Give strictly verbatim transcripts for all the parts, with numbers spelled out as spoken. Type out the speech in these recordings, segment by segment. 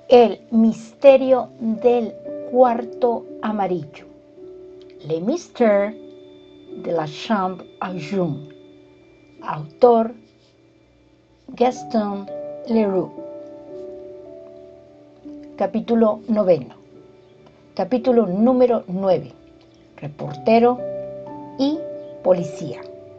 El misterio del cuarto amarillo. Le mystère de la chambre à jaune. Autor Gaston Leroux. Capítulo noveno. Capítulo número nueve. Reportero y policía.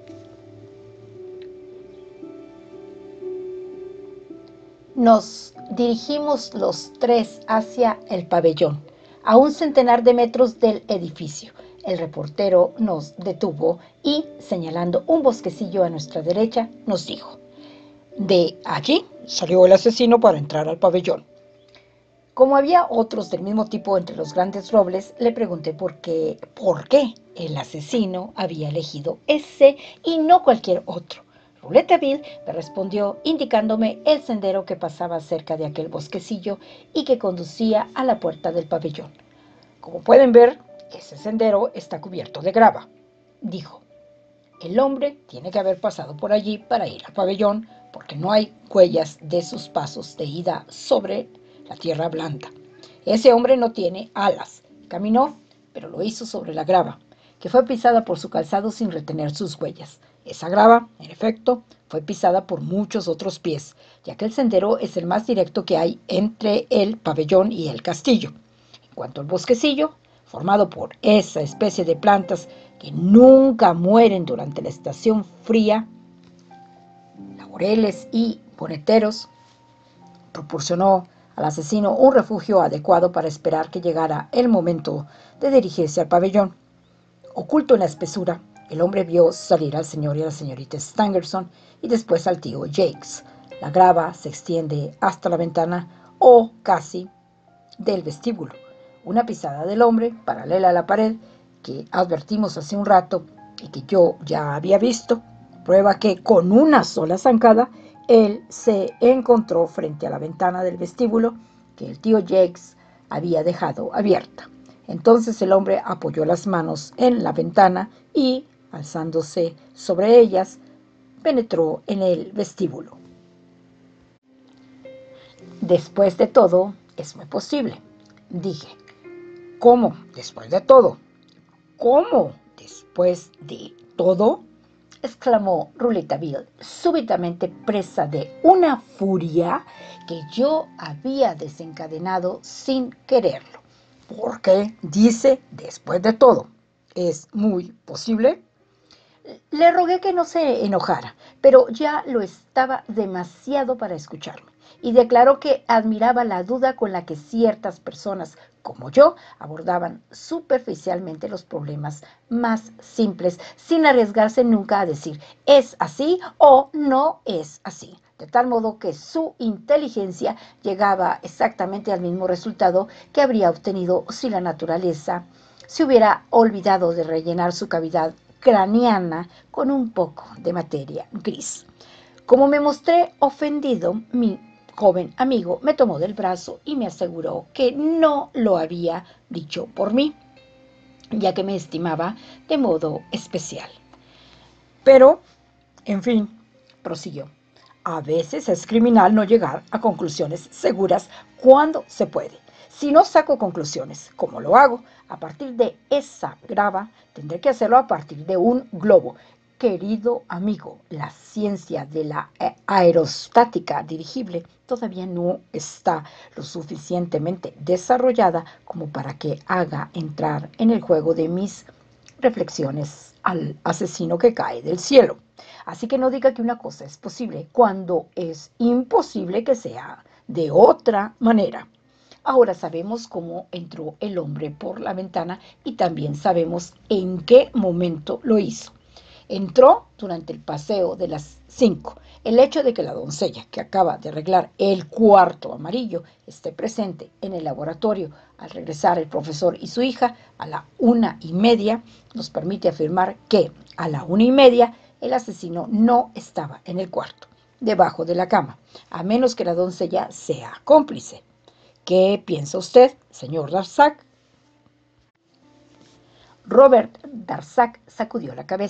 Nos dirigimos los tres hacia el pabellón, a un centenar de metros del edificio. El reportero nos detuvo y, señalando un bosquecillo a nuestra derecha, nos dijo: de allí salió el asesino para entrar al pabellón. Como había otros del mismo tipo entre los grandes robles, le pregunté por qué, por qué el asesino había elegido ese y no cualquier otro. Rouletabille me respondió indicándome el sendero que pasaba cerca de aquel bosquecillo y que conducía a la puerta del pabellón. Como pueden ver, ese sendero está cubierto de grava, dijo. El hombre tiene que haber pasado por allí para ir al pabellón, porque no hay huellas de sus pasos de ida sobre la tierra blanda. Ese hombre no tiene alas. Caminó, pero lo hizo sobre la grava, que fue pisada por su calzado sin retener sus huellas. Esa grava, en efecto, fue pisada por muchos otros pies, ya que el sendero es el más directo que hay entre el pabellón y el castillo. En cuanto al bosquecillo, formado por esa especie de plantas que nunca mueren durante la estación fría, laureles y boneteros, proporcionó al asesino un refugio adecuado para esperar que llegara el momento de dirigirse al pabellón. Oculto en la espesura, el hombre vio salir al señor y a la señorita Stangerson y después al tío Jakes. La grava se extiende hasta la ventana o casi del vestíbulo. Una pisada del hombre, paralela a la pared, que advertimos hace un rato y que yo ya había visto, prueba que con una sola zancada él se encontró frente a la ventana del vestíbulo que el tío Jakes había dejado abierta. Entonces el hombre apoyó las manos en la ventana y, alzándose sobre ellas, penetró en el vestíbulo. Después de todo, es muy posible, dije. ¿Cómo? Después de todo. ¿Cómo? Después de todo, exclamó Rouletabille, súbitamente presa de una furia que yo había desencadenado sin quererlo. ¿Por qué dice después de todo? ¿Es muy posible? Le rogué que no se enojara, pero ya lo estaba demasiado para escucharme, y declaró que admiraba la duda con la que ciertas personas, como yo, abordaban superficialmente los problemas más simples, sin arriesgarse nunca a decir es así o no es así, de tal modo que su inteligencia llegaba exactamente al mismo resultado que habría obtenido si la naturaleza se hubiera olvidado de rellenar su cavidad craneana con un poco de materia gris. Como me mostré ofendido, mi joven amigo me tomó del brazo y me aseguró que no lo había dicho por mí, ya que me estimaba de modo especial. Pero, en fin, prosiguió, a veces es criminal no llegar a conclusiones seguras cuando se puede. Si no saco conclusiones, como lo hago, a partir de esa grava, tendré que hacerlo a partir de un globo. Querido amigo, la ciencia de la aerostática dirigible todavía no está lo suficientemente desarrollada como para que haga entrar en el juego de mis reflexiones al asesino que cae del cielo. Así que no diga que una cosa es posible cuando es imposible que sea de otra manera. Ahora sabemos cómo entró el hombre por la ventana y también sabemos en qué momento lo hizo. Entró durante el paseo de las cinco. El hecho de que la doncella que acaba de arreglar el cuarto amarillo esté presente en el laboratorio al regresar el profesor y su hija a la una y media nos permite afirmar que a la una y media el asesino no estaba en el cuarto, debajo de la cama, a menos que la doncella sea cómplice. ¿Qué piensa usted, señor Darzac? Robert Darzac sacudió la cabeza.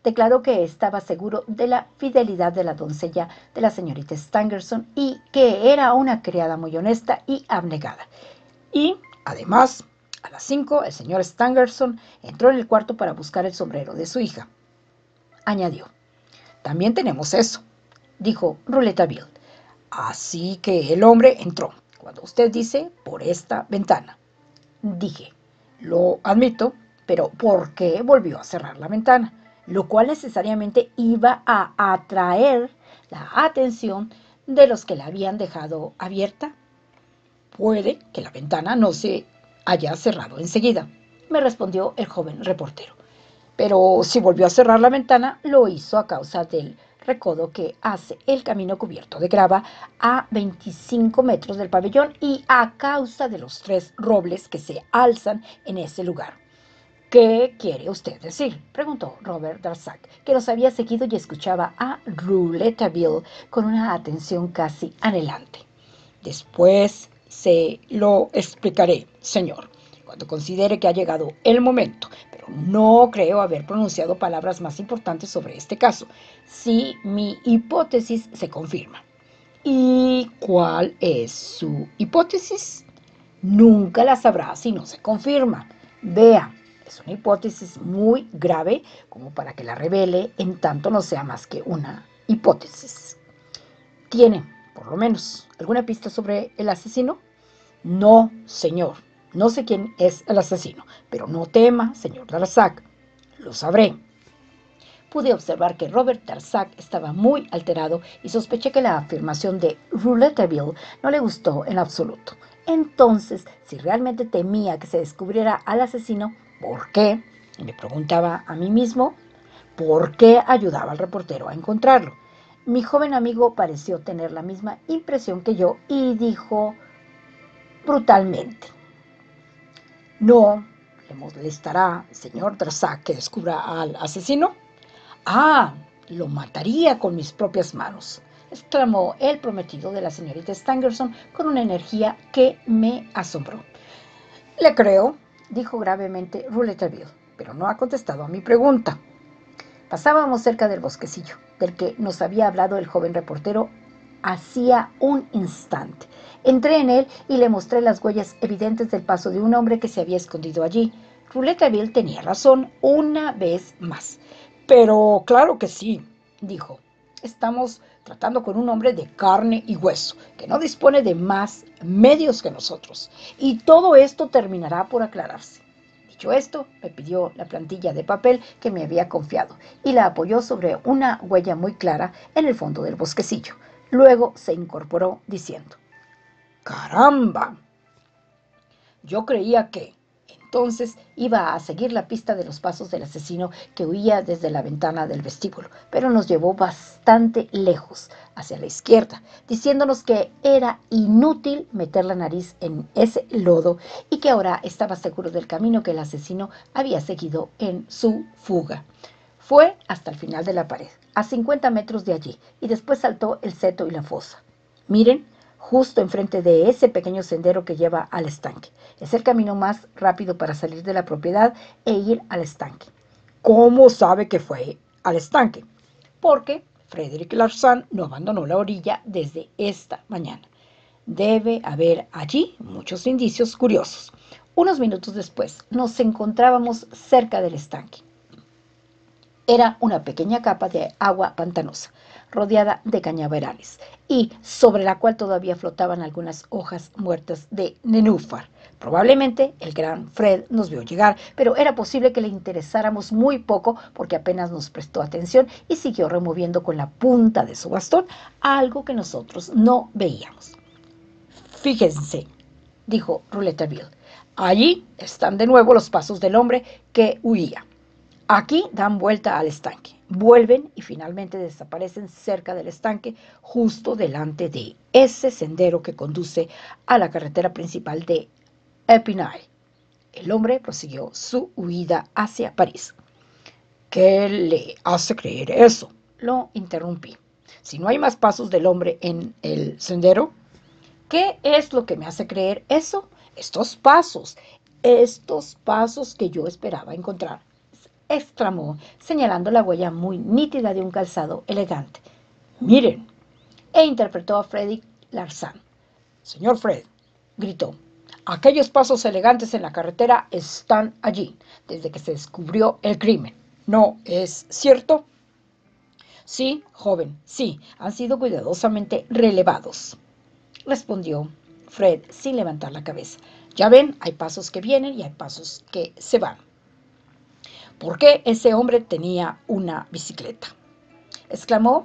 declaró que estaba seguro de la fidelidad de la doncella de la señorita Stangerson y que era una criada muy honesta y abnegada. Y, además, a las cinco, el señor Stangerson entró en el cuarto para buscar el sombrero de su hija. Añadió: «También tenemos eso», dijo Rouletabille. «Así que el hombre entró, cuando usted dice, por esta ventana». Dije: «Lo admito, pero ¿por qué volvió a cerrar la ventana?», lo cual necesariamente iba a atraer la atención de los que la habían dejado abierta. «Puede que la ventana no se haya cerrado enseguida», me respondió el joven reportero, «pero si volvió a cerrar la ventana, lo hizo a causa del recodo que hace el camino cubierto de grava a veinticinco metros del pabellón y a causa de los tres robles que se alzan en ese lugar». «¿Qué quiere usted decir?», preguntó Robert Darzac, que los había seguido y escuchaba a Rouletabille con una atención casi anhelante. «Después se lo explicaré, señor, cuando considere que ha llegado el momento, pero no creo haber pronunciado palabras más importantes sobre este caso, si mi hipótesis se confirma». «¿Y cuál es su hipótesis?». «Nunca la sabrá si no se confirma. Vea, es una hipótesis muy grave como para que la revele en tanto no sea más que una hipótesis». «¿Tiene, por lo menos, alguna pista sobre el asesino?». «No, señor. No sé quién es el asesino, pero no tema, señor Darzac. Lo sabré». Pude observar que Robert Darzac estaba muy alterado y sospeché que la afirmación de Rouletabille no le gustó en absoluto. Entonces, si realmente temía que se descubriera al asesino, ¿por qué? Me preguntaba a mí mismo, ¿por qué ayudaba al reportero a encontrarlo? Mi joven amigo pareció tener la misma impresión que yo y dijo brutalmente: «¿No le molestará, señor Darzac, que descubra al asesino?». «Ah, lo mataría con mis propias manos», exclamó el prometido de la señorita Stangerson con una energía que me asombró. «Le creo», dijo gravemente Rouletabille, «pero no ha contestado a mi pregunta». Pasábamos cerca del bosquecillo, del que nos había hablado el joven reportero hacía un instante. Entré en él y le mostré las huellas evidentes del paso de un hombre que se había escondido allí. Rouletabille tenía razón una vez más. «Pero claro que sí», dijo. «Estamos tratando con un hombre de carne y hueso, que no dispone de más medios que nosotros, y todo esto terminará por aclararse». Dicho esto, me pidió la plantilla de papel que me había confiado y la apoyó sobre una huella muy clara en el fondo del bosquecillo. Luego se incorporó diciendo: «¡Caramba! Yo creía que entonces iba a seguir la pista de los pasos del asesino que huía desde la ventana del vestíbulo, pero nos llevó bastante lejos, hacia la izquierda, diciéndonos que era inútil meter la nariz en ese lodo y que ahora estaba seguro del camino que el asesino había seguido en su fuga. Fue hasta el final de la pared, a cincuenta metros de allí, y después saltó el seto y la fosa. Miren, justo enfrente de ese pequeño sendero que lleva al estanque. Es el camino más rápido para salir de la propiedad e ir al estanque». «¿Cómo sabe que fue al estanque?». «Porque Frederic Larsan no abandonó la orilla desde esta mañana. Debe haber allí muchos indicios curiosos». Unos minutos después nos encontrábamos cerca del estanque. Era una pequeña capa de agua pantanosa, rodeada de cañaverales, y sobre la cual todavía flotaban algunas hojas muertas de nenúfar. Probablemente el gran Fred nos vio llegar, pero era posible que le interesáramos muy poco porque apenas nos prestó atención y siguió removiendo con la punta de su bastón algo que nosotros no veíamos. «Fíjense», dijo Rouletabille, «allí están de nuevo los pasos del hombre que huía. Aquí dan vuelta al estanque, vuelven y finalmente desaparecen cerca del estanque, justo delante de ese sendero que conduce a la carretera principal de Épinay». El hombre prosiguió su huida hacia París. «¿Qué le hace creer eso?», lo interrumpí. «Si no hay más pasos del hombre en el sendero». «¿Qué es lo que me hace creer eso? Estos pasos, estos pasos que yo esperaba encontrar. exclamó, señalando la huella muy nítida de un calzado elegante. Miren, e interpretó a Freddy Larsan. Señor Fred, gritó, aquellos pasos elegantes en la carretera están allí, desde que se descubrió el crimen. ¿No es cierto? Sí, joven, sí, han sido cuidadosamente relevados, respondió Fred sin levantar la cabeza. Ya ven, hay pasos que vienen y hay pasos que se van. ¿Por qué ese hombre tenía una bicicleta?, exclamó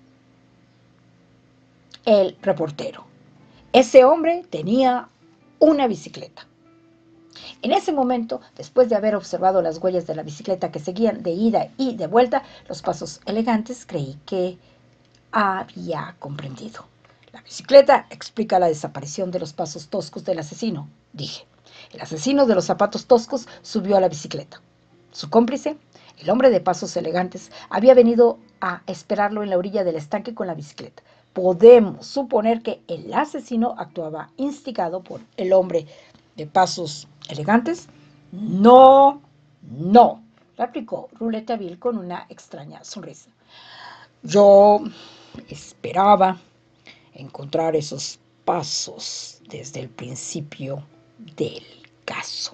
el reportero. Ese hombre tenía una bicicleta. En ese momento, después de haber observado las huellas de la bicicleta que seguían de ida y de vuelta los pasos elegantes, creí que había comprendido. La bicicleta explica la desaparición de los pasos toscos del asesino, dije. El asesino de los zapatos toscos subió a la bicicleta. Su cómplice, el hombre de pasos elegantes, había venido a esperarlo en la orilla del estanque con la bicicleta. Podemos suponer que el asesino actuaba instigado por el hombre de pasos elegantes. No, no, replicó Rouletabille con una extraña sonrisa. Yo esperaba encontrar esos pasos desde el principio del caso.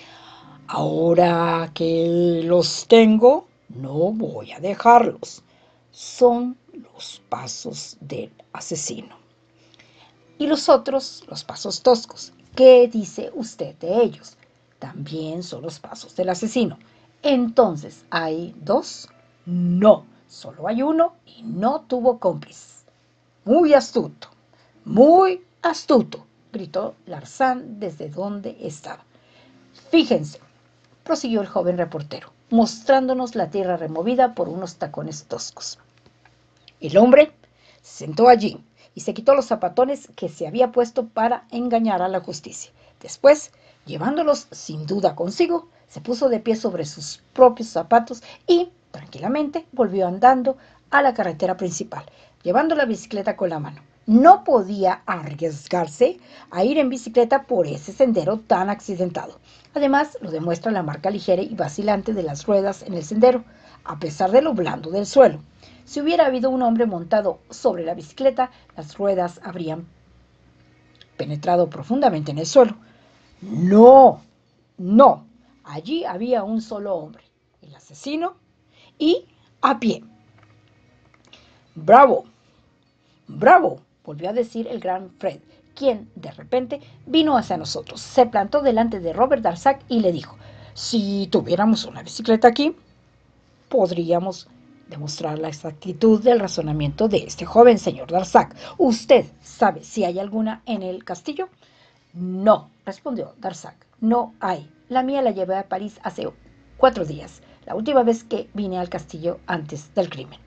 Ahora que los tengo, no voy a dejarlos. Son los pasos del asesino. Y los otros, los pasos toscos, ¿qué dice usted de ellos? También son los pasos del asesino. Entonces, ¿hay dos? No, solo hay uno y no tuvo cómplices. Muy astuto, muy astuto, gritó Larsan desde donde estaba. Fíjense, prosiguió el joven reportero, mostrándonos la tierra removida por unos tacones toscos. El hombre se sentó allí y se quitó los zapatones que se había puesto para engañar a la justicia. Después, llevándolos sin duda consigo, se puso de pie sobre sus propios zapatos y, tranquilamente, volvió andando a la carretera principal, llevando la bicicleta con la mano. No podía arriesgarse a ir en bicicleta por ese sendero tan accidentado. Además, lo demuestra la marca ligera y vacilante de las ruedas en el sendero, a pesar de lo blando del suelo. Si hubiera habido un hombre montado sobre la bicicleta, las ruedas habrían penetrado profundamente en el suelo. No, no, allí había un solo hombre, el asesino, y a pie. ¡Bravo! ¡Bravo!, volvió a decir el gran Fred, quien, de repente, vino hacia nosotros, se plantó delante de Robert Darzac y le dijo, si tuviéramos una bicicleta aquí, podríamos demostrar la exactitud del razonamiento de este joven señor Darzac. ¿Usted sabe si hay alguna en el castillo? No, respondió Darzac, no hay. La mía la llevé a París hace cuatro días, la última vez que vine al castillo antes del crimen.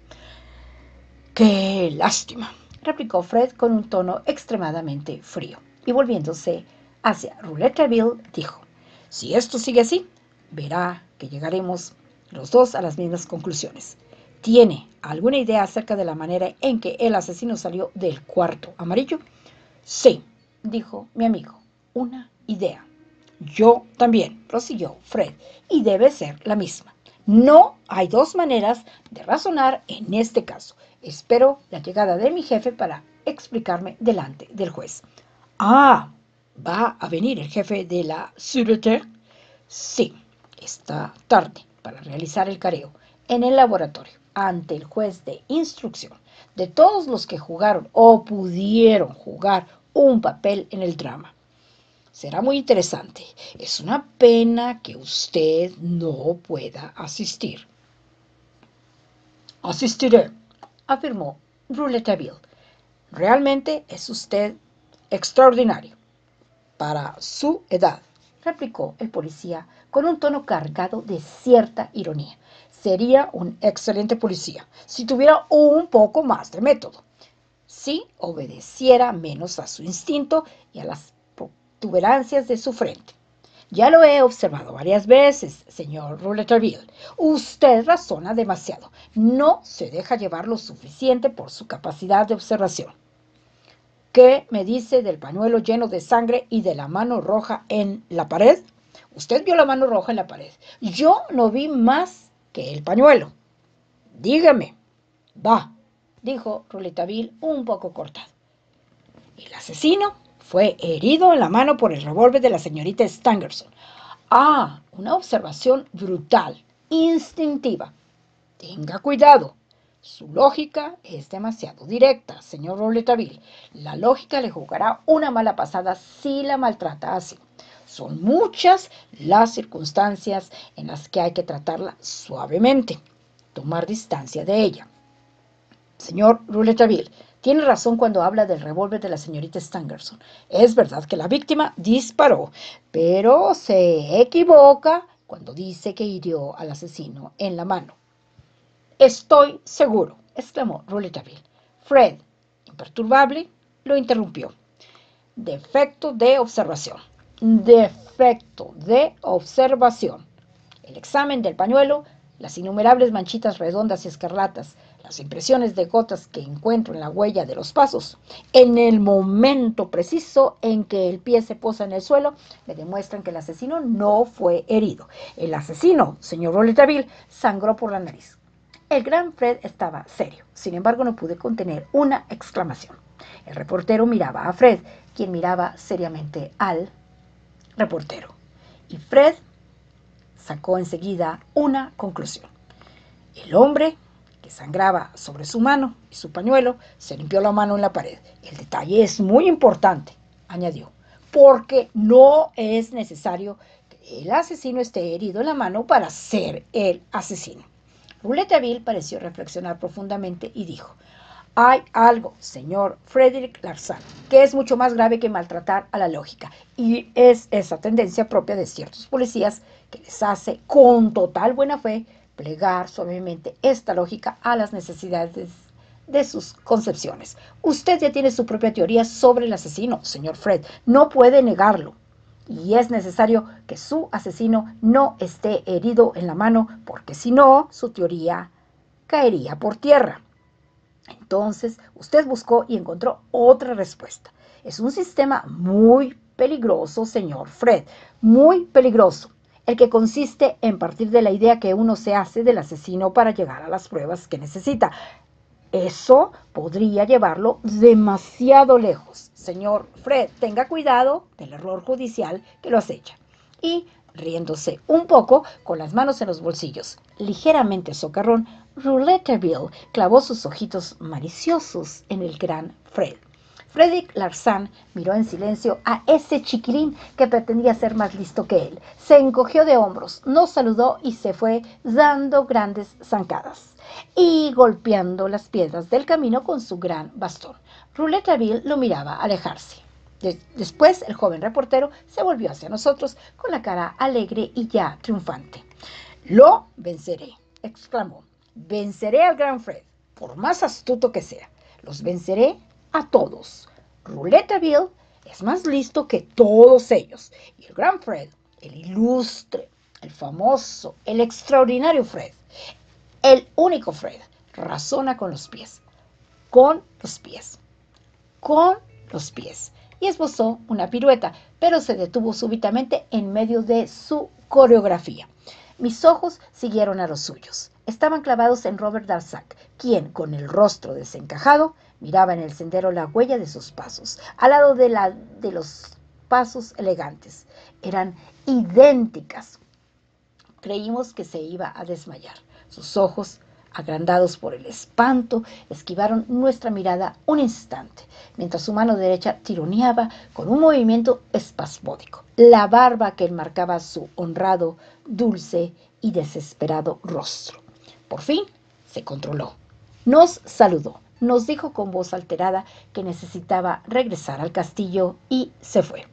¡Qué lástima!, replicó Fred con un tono extremadamente frío, y volviéndose hacia Rouletabille, dijo, si esto sigue así, verá que llegaremos los dos a las mismas conclusiones. ¿Tiene alguna idea acerca de la manera en que el asesino salió del cuarto amarillo? Sí, dijo mi amigo, una idea. Yo también, prosiguió Fred, y debe ser la misma. No hay dos maneras de razonar en este caso. Espero la llegada de mi jefe para explicarme delante del juez. Ah, ¿va a venir el jefe de la Sûreté? Sí, esta tarde, para realizar el careo en el laboratorio, ante el juez de instrucción, de todos los que jugaron o pudieron jugar un papel en el drama. Será muy interesante. Es una pena que usted no pueda asistir. Asistiré, afirmó Rouletabille. Realmente es usted extraordinario para su edad, replicó el policía con un tono cargado de cierta ironía. Sería un excelente policía si tuviera un poco más de método, si obedeciera menos a su instinto y a las protuberancias de su frente. Ya lo he observado varias veces, señor Rouletabille. Usted razona demasiado. No se deja llevar lo suficiente por su capacidad de observación. ¿Qué me dice del pañuelo lleno de sangre y de la mano roja en la pared? Usted vio la mano roja en la pared. Yo no vi más que el pañuelo. Dígame. Va, dijo Rouletabille un poco cortado. El asesino fue herido en la mano por el revólver de la señorita Stangerson. Ah, una observación brutal, instintiva. Tenga cuidado. Su lógica es demasiado directa, señor Rouletabille. La lógica le jugará una mala pasada si la maltrata así. Son muchas las circunstancias en las que hay que tratarla suavemente, tomar distancia de ella. Señor Rouletabille, tiene razón cuando habla del revólver de la señorita Stangerson. Es verdad que la víctima disparó, pero se equivoca cuando dice que hirió al asesino en la mano. Estoy seguro, exclamó Rouletabille. Fred, imperturbable, lo interrumpió. Defecto de observación. Defecto de observación. El examen del pañuelo, las innumerables manchitas redondas y escarlatas, las impresiones de gotas que encuentro en la huella de los pasos, en el momento preciso en que el pie se posa en el suelo, me demuestran que el asesino no fue herido. El asesino, señor Rouletabille, sangró por la nariz. El gran Fred estaba serio, sin embargo no pude contener una exclamación. El reportero miraba a Fred, quien miraba seriamente al reportero. Y Fred sacó enseguida una conclusión. El hombre que sangraba sobre su mano y su pañuelo se limpió la mano en la pared. El detalle es muy importante, añadió, porque no es necesario que el asesino esté herido en la mano para ser el asesino. Rouletabille pareció reflexionar profundamente y dijo: hay algo, señor Frederick Larsan, que es mucho más grave que maltratar a la lógica, y es esa tendencia propia de ciertos policías que les hace, con total buena fe, plegar suavemente esta lógica a las necesidades de sus concepciones. Usted ya tiene su propia teoría sobre el asesino, señor Fred, no puede negarlo. Y es necesario que su asesino no esté herido en la mano, porque si no, su teoría caería por tierra. Entonces, usted buscó y encontró otra respuesta. Es un sistema muy peligroso, señor Fred, muy peligroso, el que consiste en partir de la idea que uno se hace del asesino para llegar a las pruebas que necesita. Eso podría llevarlo demasiado lejos. Señor Fred, tenga cuidado del error judicial que lo acecha. Y, riéndose un poco, con las manos en los bolsillos, ligeramente socarrón, Rouletabille clavó sus ojitos maliciosos en el gran Fred. Frederick Larsan miró en silencio a ese chiquilín que pretendía ser más listo que él. Se encogió de hombros, no saludó y se fue dando grandes zancadas y golpeando las piedras del camino con su gran bastón. Rouletabille lo miraba alejarse. Después el joven reportero se volvió hacia nosotros con la cara alegre y ya triunfante. «Lo venceré», exclamó. «Venceré al gran Fred, por más astuto que sea. Los venceré a todos. Rouletabille es más listo que todos ellos. Y el gran Fred, el ilustre, el famoso, el extraordinario Fred, el único Fred, razona con los pies, con los pies, con los pies». Y esbozó una pirueta, pero se detuvo súbitamente en medio de su coreografía. Mis ojos siguieron a los suyos. Estaban clavados en Robert Darzac, quien, con el rostro desencajado, miraba en el sendero la huella de sus pasos, al lado de, la, de los pasos elegantes. Eran idénticas. Creímos que se iba a desmayar. Sus ojos, agrandados por el espanto, esquivaron nuestra mirada un instante, mientras su mano derecha tironeaba con un movimiento espasmódico la barba que enmarcaba su honrado, dulce y desesperado rostro. Por fin se controló. Nos saludó, nos dijo con voz alterada que necesitaba regresar al castillo y se fue.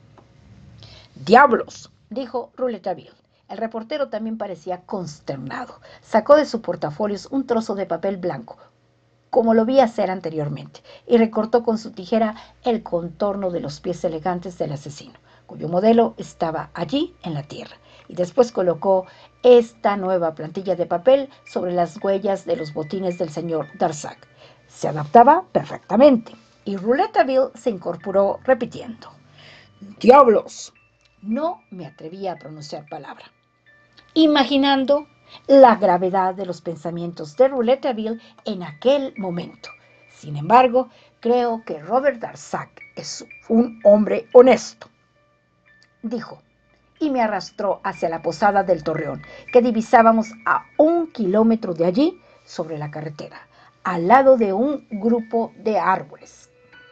«¡Diablos!», dijo Rouletabille. El reportero también parecía consternado. Sacó de su portafolios un trozo de papel blanco, como lo vi hacer anteriormente, y recortó con su tijera el contorno de los pies elegantes del asesino, cuyo modelo estaba allí en la tierra, y después colocó esta nueva plantilla de papel sobre las huellas de los botines del señor Darzac. Se adaptaba perfectamente, y Rouletabille se incorporó repitiendo: «¡Diablos!». No me atrevía a pronunciar palabra, imaginando la gravedad de los pensamientos de Rouletabille en aquel momento. Sin embargo, creo que Robert Darzac es un hombre honesto, dijo, y me arrastró hacia la posada del Torreón, que divisábamos a un kilómetro de allí sobre la carretera, al lado de un grupo de árboles.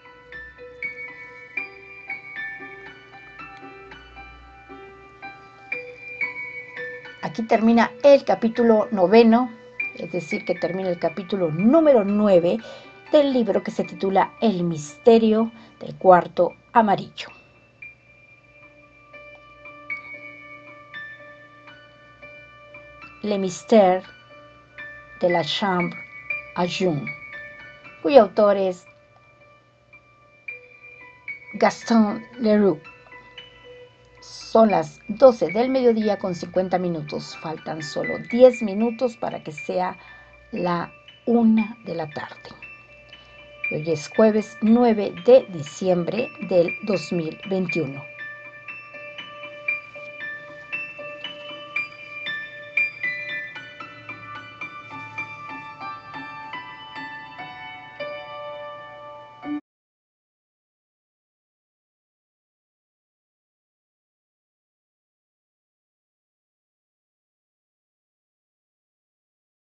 Aquí termina el capítulo noveno, es decir, que termina el capítulo número nueve del libro que se titula El misterio del cuarto amarillo. Le mystère de la chambre à jaune, cuyo autor es Gaston Leroux. Son las doce del mediodía con cincuenta minutos. Faltan solo diez minutos para que sea la una de la tarde. Hoy es jueves nueve de diciembre del dos mil veintiuno.